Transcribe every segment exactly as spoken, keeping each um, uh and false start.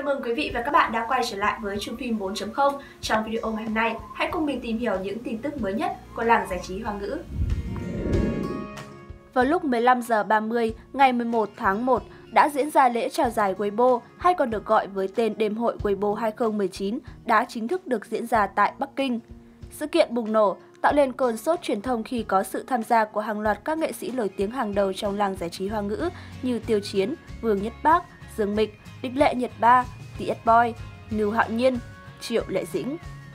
mừng quý vị và các bạn đã quay trở lại với Chung Phim bốn chấm không. Trong video ngày hôm nay, hãy cùng mình tìm hiểu những tin tức mới nhất của làng giải trí Hoa ngữ. Vào lúc mười lăm giờ ba mươi ngày mười một tháng một đã diễn ra lễ trao giải Weibo, hay còn được gọi với tên Đêm hội Weibo hai không một chín, đã chính thức được diễn ra tại Bắc Kinh. Sự kiện bùng nổ, tạo lên cơn sốt truyền thông khi có sự tham gia của hàng loạt các nghệ sĩ nổi tiếng hàng đầu trong làng giải trí Hoa ngữ như Tiêu Chiến, Vương Nhất Bác, Dương Mịch, Địch Lệ Nhiệt Ba, tê ét Boy, Ngưu Hạo Nhiên, Triệu Lệ Dĩnh.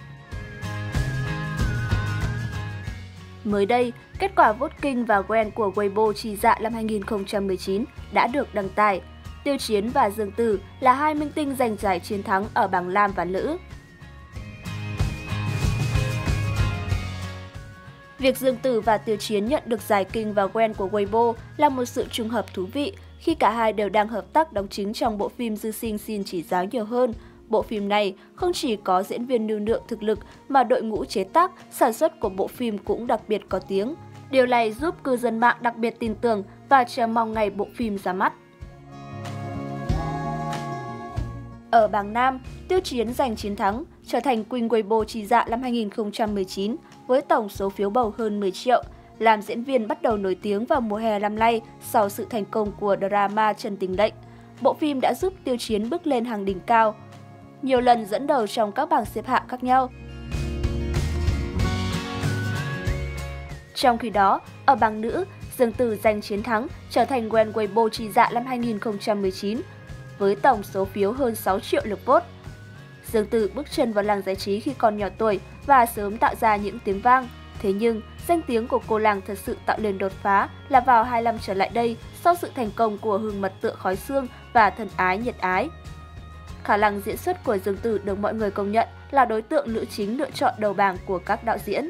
Mới đây, kết quả voting và Gwen của Weibo Trì Dạ năm hai nghìn không trăm mười chín đã được đăng tải. Tiêu Chiến và Dương Tử là hai minh tinh giành giải chiến thắng ở bảng nam và nữ. Việc Dương Tử và Tiêu Chiến nhận được giải King và Gwen của Weibo là một sự trùng hợp thú vị khi cả hai đều đang hợp tác đóng chính trong bộ phim Dư Sinh Xin Chỉ Giáo Nhiều Hơn. Bộ phim này không chỉ có diễn viên lưu lượng thực lực mà đội ngũ chế tác, sản xuất của bộ phim cũng đặc biệt có tiếng. Điều này giúp cư dân mạng đặc biệt tin tưởng và chờ mong ngày bộ phim ra mắt. Ở bảng nam, Tiêu Chiến giành chiến thắng, trở thành Queen Weibo Trì Dạ năm hai nghìn không trăm mười chín với tổng số phiếu bầu hơn mười triệu. Làm diễn viên bắt đầu nổi tiếng vào mùa hè năm nay sau sự thành công của drama Chân Tình Lệnh. Bộ phim đã giúp Tiêu Chiến bước lên hàng đỉnh cao, nhiều lần dẫn đầu trong các bảng xếp hạng khác nhau. Trong khi đó, ở bảng nữ, Dương Tử giành chiến thắng, trở thành Gwen Weibo Trì Dạ năm hai nghìn không trăm mười chín với tổng số phiếu hơn sáu triệu lượt vote. Dương Tử bước chân vào làng giải trí khi còn nhỏ tuổi và sớm tạo ra những tiếng vang. Thế nhưng, danh tiếng của cô nàng thật sự tạo lên đột phá là vào hai năm trở lại đây sau sự thành công của Hương Mật Tựa Khói Xương và Thân Ái Nhiệt Ái. Khả năng diễn xuất của Dương Tử được mọi người công nhận là đối tượng nữ chính lựa chọn đầu bảng của các đạo diễn.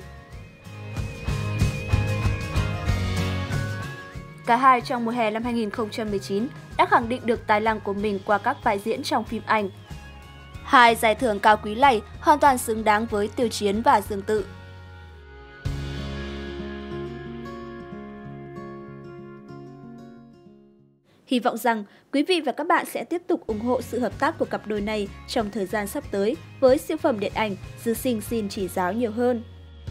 Cả hai trong mùa hè năm hai nghìn không trăm mười chín đã khẳng định được tài năng của mình qua các vai diễn trong phim ảnh. Hai giải thưởng cao quý này hoàn toàn xứng đáng với Tiêu Chiến và Dương Tử. Hy vọng rằng quý vị và các bạn sẽ tiếp tục ủng hộ sự hợp tác của cặp đôi này trong thời gian sắp tới với siêu phẩm điện ảnh Dư Sinh Xin Chỉ Giáo Nhiều Hơn.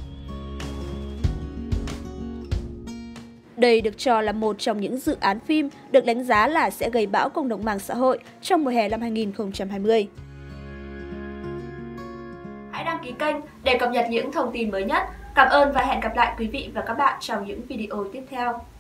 Đây được cho là một trong những dự án phim được đánh giá là sẽ gây bão cộng đồng mạng xã hội trong mùa hè năm hai nghìn không trăm hai mươi. Hãy đăng ký kênh để cập nhật những thông tin mới nhất. Cảm ơn và hẹn gặp lại quý vị và các bạn trong những video tiếp theo.